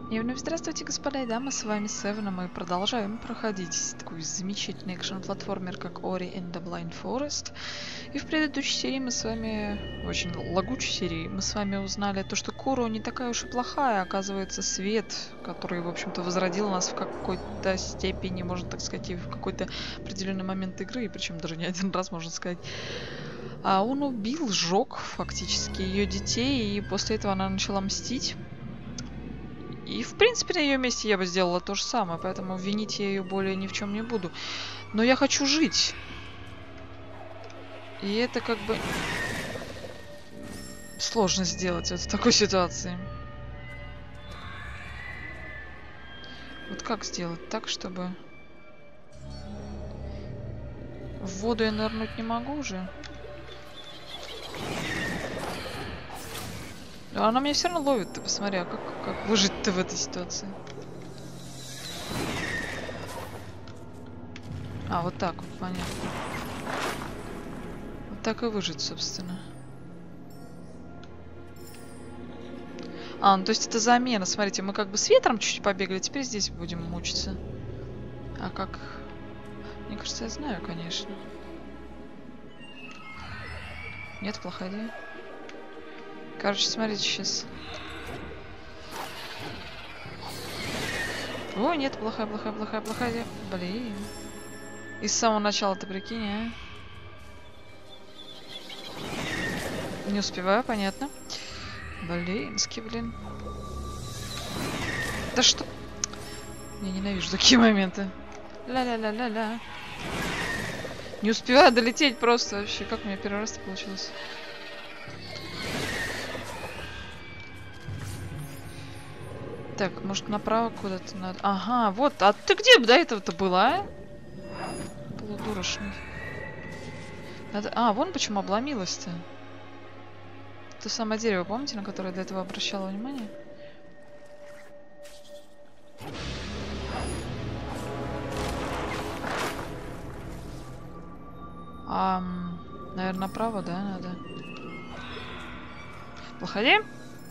И вновь здравствуйте, господа и дамы, с вами Севен, и мы продолжаем проходить такой замечательный экшен-платформер, как Ori and the Blind Forest. И в предыдущей серии мы с вами, очень лагучей серии, мы с вами узнали то, что Куро не такая уж и плохая, оказывается, свет, который, в общем-то, возродил нас в какой-то степени, можно так сказать, и в какой-то определенный момент игры, и причем даже не один раз, можно сказать. А он убил, сжег фактически ее детей, и после этого она начала мстить. И, в принципе, на ее месте я бы сделала то же самое, поэтому винить я ее более ни в чем не буду. Но я хочу жить. И это как бы сложно сделать вот в такой ситуации. Вот как сделать так, чтобы... В воду я нырнуть не могу уже. Но она меня все равно ловит, ты посмотри, а как выжить-то в этой ситуации? А, вот так вот, понятно. Вот так и выжить, собственно. А, ну то есть это замена. Смотрите, мы как бы с ветром чуть-чуть побегали, теперь здесь будем мучиться. А как... Мне кажется, я знаю, конечно. Нет, плохая идея. Короче, смотрите, сейчас. О, нет, плохая идея. Блин. И с самого начала ты прикинь, а? Не успеваю, понятно. Блински, блин. Да что? Я ненавижу такие моменты. Ля-ля-ля-ля-ля. Не успеваю долететь просто вообще. Как у меня первый раз-то получилось? Так, может направо куда-то надо? Ага, вот. А ты где до этого-то была, а? Полудурочный. Надо... А, вон почему обломилась-то. То самое дерево, помните, на которое я до этого обращала внимание? Наверное, направо, да, надо. Плохо.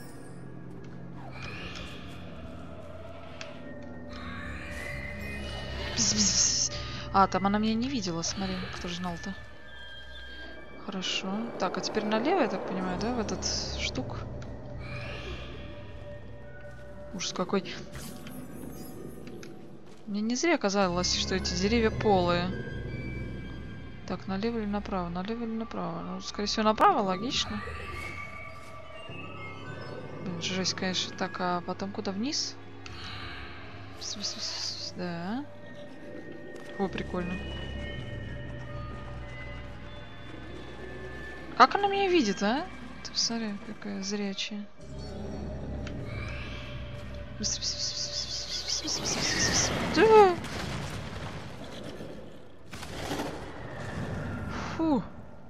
А, там она меня не видела, смотри, кто же знал-то. Хорошо. Так, а теперь налево, я так понимаю, да, в этот штук? Ужас какой. Мне не зря казалось, что эти деревья полые. Так, налево или направо? Налево или направо? Ну, скорее всего, направо, логично. Блин, жесть, конечно. Так, а потом куда? Вниз? Да. О, прикольно. Как она меня видит, а? Ты посмотри, какая зрячая. Да. Фу.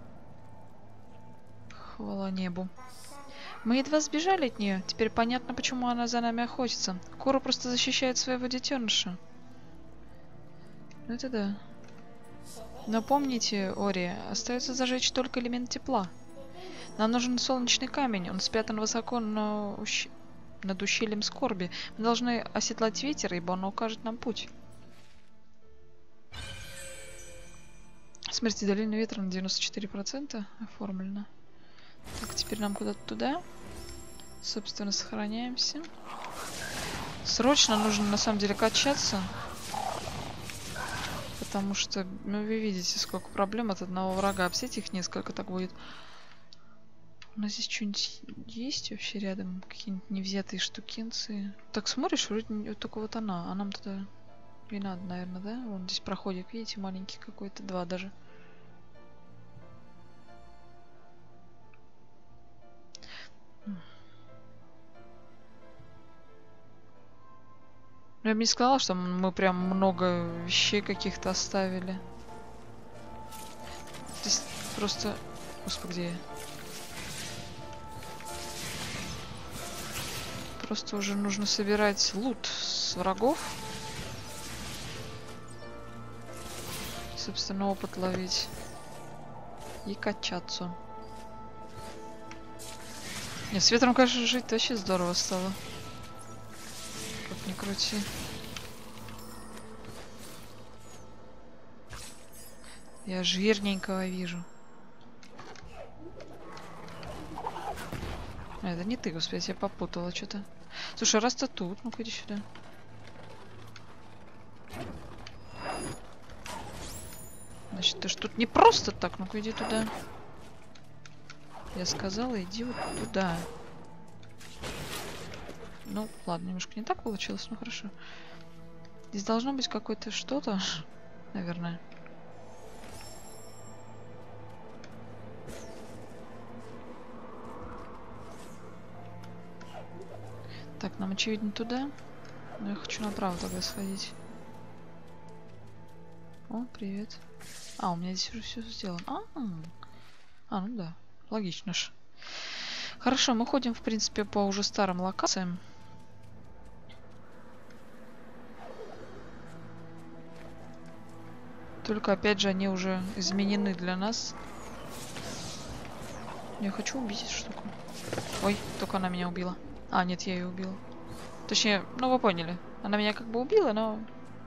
Хвала небу. Мы едва сбежали от нее. Теперь понятно, почему она за нами охотится. Куро просто защищает своего детеныша. Ну это да. Но помните, Ори, остается зажечь только элемент тепла. Нам нужен солнечный камень. Он спрятан высоко над ущельем скорби. Мы должны оседлать ветер, ибо он укажет нам путь. Смерть долины ветра на 94% оформлено. Так, теперь нам куда-то туда. Собственно, сохраняемся. Срочно нужно, на самом деле, качаться. Потому что, ну, вы видите, сколько проблем от одного врага. А представляете, их несколько так будет. У нас здесь что-нибудь есть вообще рядом? Какие-нибудь невзятые штукинцы? Так смотришь, вроде вот только вот она. А нам туда не надо, наверное, да? Вон здесь проходик, видите, маленький какой-то. Два даже. Я бы не сказала, что мы прям много вещей каких-то оставили. Здесь просто... Господи, где я? Просто уже нужно собирать лут с врагов. Собственно, опыт ловить. И качаться. Не, с ветром, конечно, жить вообще здорово стало. крути. Я жирненького вижу. Это не ты, господи, я тебя попутала что-то. Слушай, раз ты тут, ну-ка иди сюда. Значит, ты ж тут не просто так, ну-ка иди туда. Я сказала, иди вот туда. Ну, ладно, немножко не так получилось, ну хорошо. Здесь должно быть какое-то что-то, наверное. Так, нам очевидно туда. Но я хочу направо тогда сходить. О, привет. А, у меня здесь уже все сделано. Ну да. Логично ж. Хорошо, мы ходим, в принципе, по уже старым локациям. Только, опять же, они уже изменены для нас. Я хочу убить эту штуку. Ой, только она меня убила. А, нет, я ее убила. Точнее, ну вы поняли. Она меня как бы убила, но...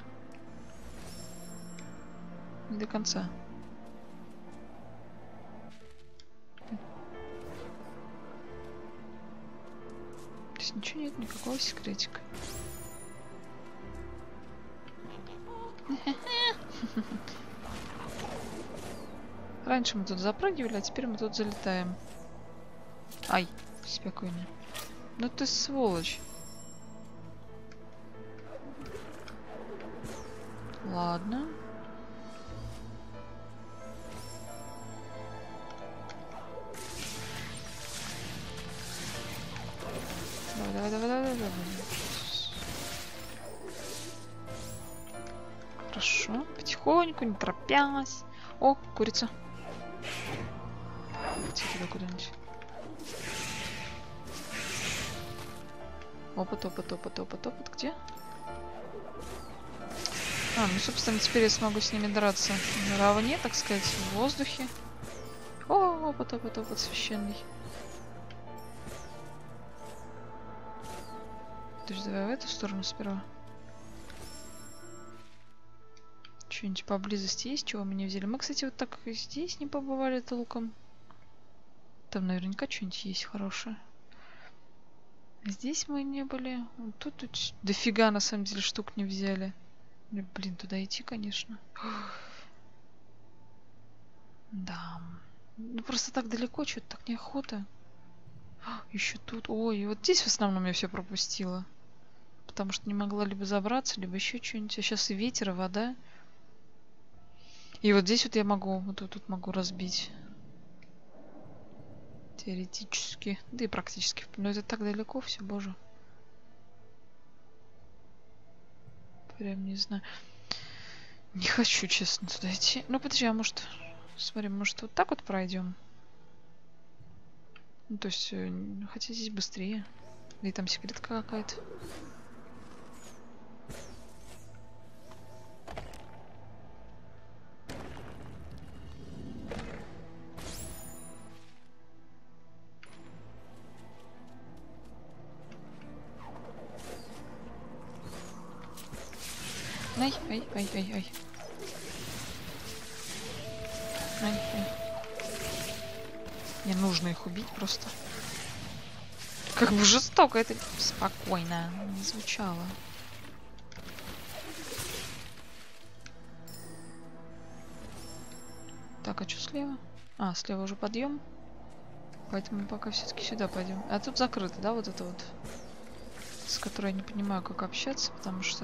не до конца. Здесь ничего нет, никакого секретика. Раньше мы тут запрыгивали, а теперь мы тут залетаем. Ай, спокойно. Ну ты сволочь. Ладно. Давай. Хорошо. Потихоньку, не торопясь. О, курица. Идти туда куда-нибудь. Опыт. Где? Ну, собственно, теперь я смогу с ними драться наравне, так сказать, в воздухе. О, опыт священный. То есть давай в эту сторону сперва. Что-нибудь поблизости есть, чего мы не взяли? Мы, кстати, вот так и здесь не побывали толком. Там наверняка что-нибудь есть хорошее. Здесь мы не были. Вот тут дофига, на самом деле, штук не взяли. Блин, туда идти, конечно. Да. Ну, просто так далеко, что-то так неохота. Еще тут. Ой, вот здесь в основном я все пропустила. Потому что не могла либо забраться, либо еще что-нибудь. А сейчас и ветер, и вода. И вот здесь вот я могу, вот тут могу разбить. Теоретически. Да и практически. Но это так далеко все, боже. Прям не знаю. Не хочу, честно, туда идти. Ну, подожди, а может... Смотри, может вот так вот пройдем? Ну, то есть... хотя здесь быстрее. Да и там секретка какая-то. Ай. Мне нужно их убить просто. Как бы жестоко это спокойно не звучало. Так, а что слева? А, слева уже подъем. Поэтому пока все-таки сюда пойдем. А тут закрыто, да, вот это вот. С которой я не понимаю, как общаться, потому что...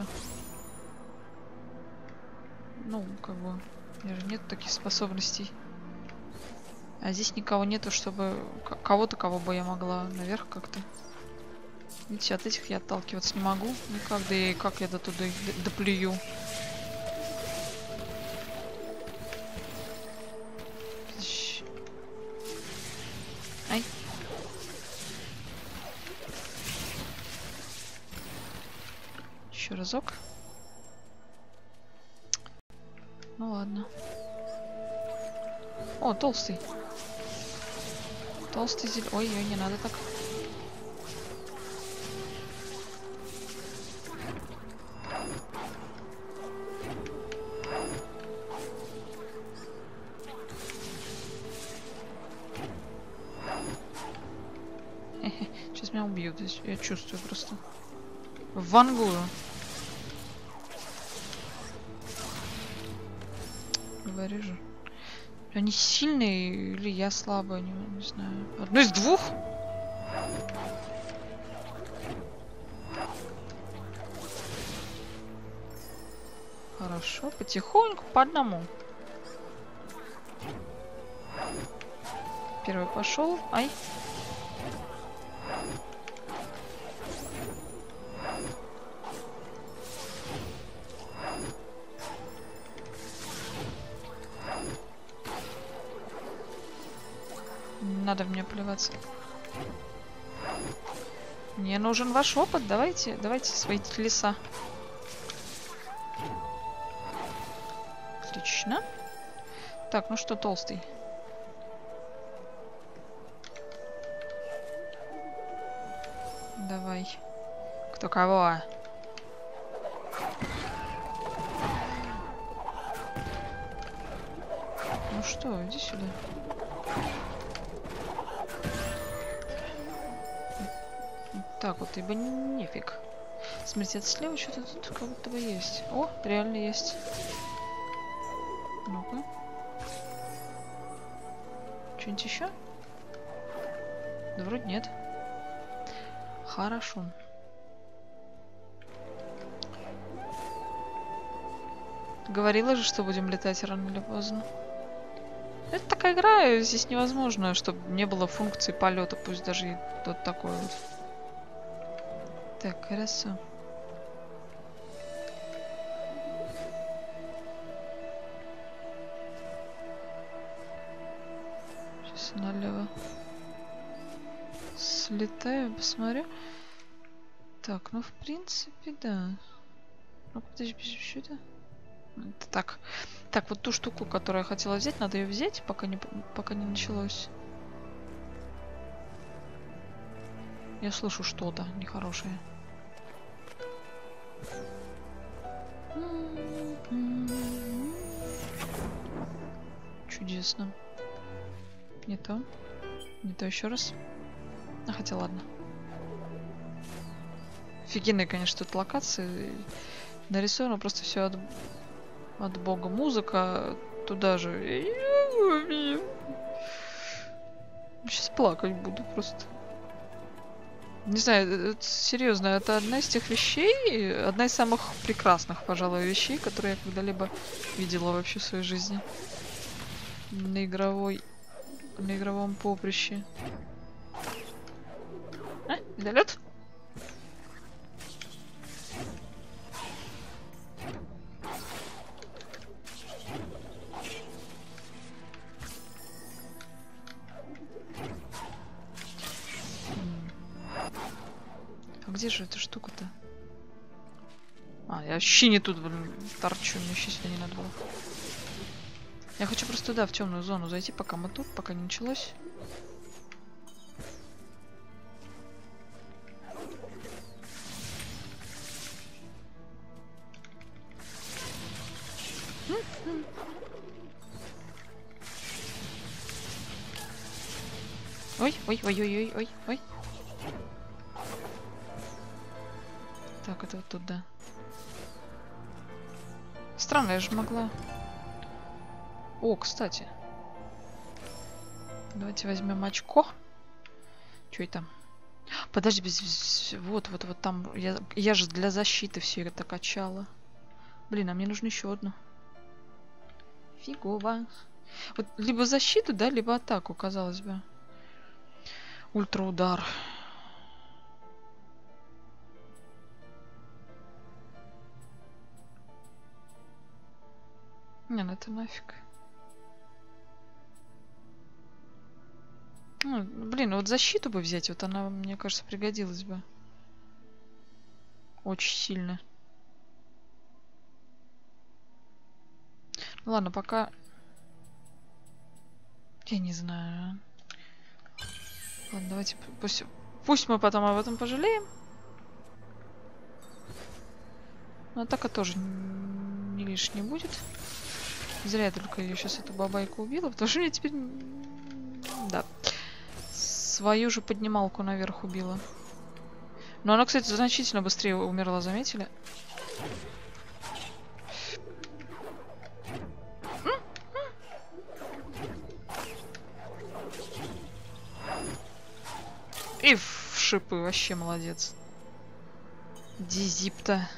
Ну, как бы... У меня же нет таких способностей. А здесь никого нету, чтобы... Кого-то, кого бы я могла наверх как-то. Видите, от этих я отталкиваться не могу никак. Да и как я до туда доплюю. Ай. Еще разок. Ну ладно. О, толстый. Толстый зеленый. Ой, не надо так. Сейчас меня убьют. Я чувствую просто. Вангую. Говори же. Они сильные или я слабая, не знаю. Одно из двух? Хорошо, потихоньку, по одному. Первый пошел. Ай. Надо в меня плеваться. Мне нужен ваш опыт. Давайте свои телеса. Отлично. Так, ну что, толстый? Давай. Кто кого? Ну что, иди сюда. Так вот, ибо нефиг. Смотрите, это слева что-то тут как будто бы есть. О, реально есть. Ну-ка. Что-нибудь еще? Да вроде нет. Хорошо. Говорила же, что будем летать рано или поздно. Это такая игра, здесь невозможно, чтобы не было функции полета, пусть даже и тот такой вот. Так, хорошо. Сейчас налево слетаю, посмотрю. Так, ну в принципе, да. Ну, подожди, что это? Это так. Так, вот ту штуку, которую я хотела взять, надо ее взять, пока не началось. Я слышу что-то нехорошее. Чудесно. Не то. Не то еще раз. А хотя ладно. Офигенные, конечно, тут локации. Нарисовано просто все от бога. Музыка туда же. Сейчас плакать буду просто. Не знаю, это, серьезно, это одна из тех вещей, одна из самых прекрасных, пожалуй, вещей, которые я когда-либо видела вообще в своей жизни. На игровом поприще. А, медолет? А где же эта штука-то? А, я вообще не тут, блин, торчу, мне вообще сюда не надо было. Я хочу просто туда, в темную зону зайти, пока мы тут, пока не началось. Ой, ой, ой, ой, ой, ой, ой. Так, это вот тут, да. Странно, я же могла... О, кстати. Давайте возьмем очко. Что это? Подожди, вот там. Я же для защиты все это качала. Блин, а мне нужно еще одну. Фигово. Вот либо защиту, да, либо атаку, казалось бы. Ультраудар. Не, ну это нафиг. Ну, блин, вот защиту бы взять, вот она, мне кажется, пригодилась бы. Очень сильно. Ладно, пока... Я не знаю. Ладно, давайте... Пусть мы потом об этом пожалеем. Но атака тоже не лишней будет. Зря я только ее сейчас эту бабайку убила, потому что мне теперь... Да. Свою же поднималку наверх убила. Но она, кстати, значительно быстрее умерла, заметили? И в шипы, вообще молодец. Дизипта.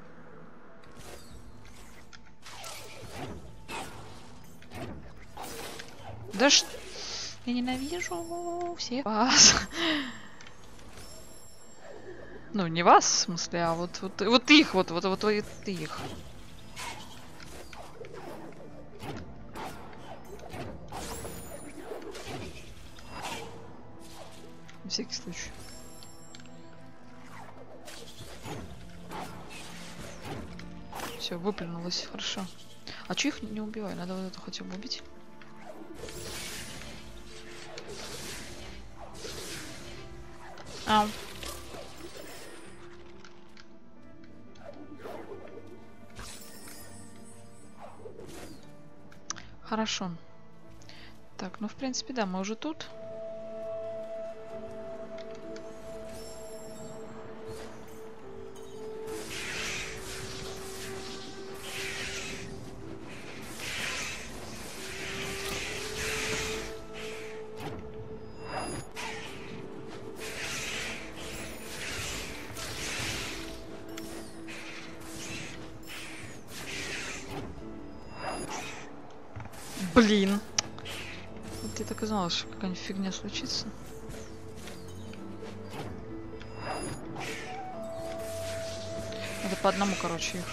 Да что... Я ненавижу всех вас. Ну, не вас, в смысле, а вот их, вот их. На всякий случай. Все, выплюнулось, хорошо. А че их не убиваю? Надо вот это хотя бы убить. Ау. Хорошо. Так, ну в принципе, да, мы уже тут. Блин. Вот я так и знала, что какая-нибудь фигня случится. Надо по одному, короче, их.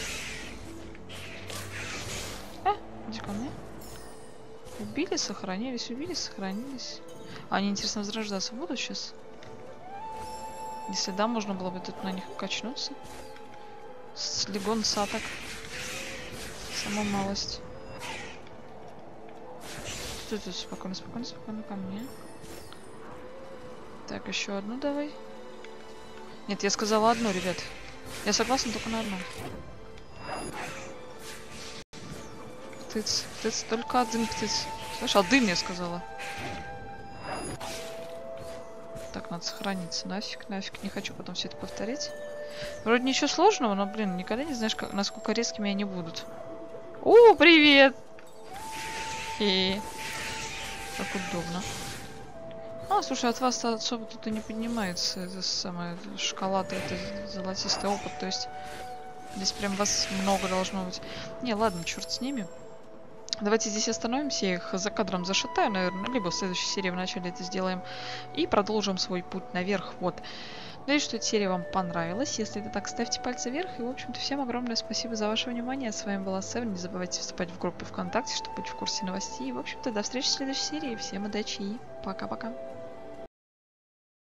Иди ко мне. Убили, сохранились, убили, сохранились. А они, интересно, возрождаться будут сейчас? Если да, можно было бы тут на них качнуться. С легон саток. Саму малость. Тут спокойно, спокойно, спокойно ко мне. Так, еще одну давай. Нет, я сказала одну, ребят. Я согласна только на одну. Птиц, птиц, только один птиц. Слышь, один я сказала. Так, надо сохраниться. Нафиг, нафиг. Не хочу потом все это повторить. Вроде ничего сложного, но, блин, никогда не знаешь, как, насколько резкими они будут. О, привет! Хе-хе. Как удобно. А, слушай, от вас особо тут и не поднимается. Это самая шоколад, это золотистый опыт. То есть здесь прям вас много должно быть. Не, ладно, черт с ними. Давайте здесь остановимся. Я их за кадром зашатаю, наверное. Либо в следующей серии в начале это сделаем. И продолжим свой путь наверх. Вот. Надеюсь, что эта серия вам понравилась. Если это так, ставьте пальцы вверх. И, в общем-то, всем огромное спасибо за ваше внимание. С вами была Seven. Не забывайте вступать в группу ВКонтакте, чтобы быть в курсе новостей. И, в общем-то, до встречи в следующей серии. Всем удачи и пока-пока.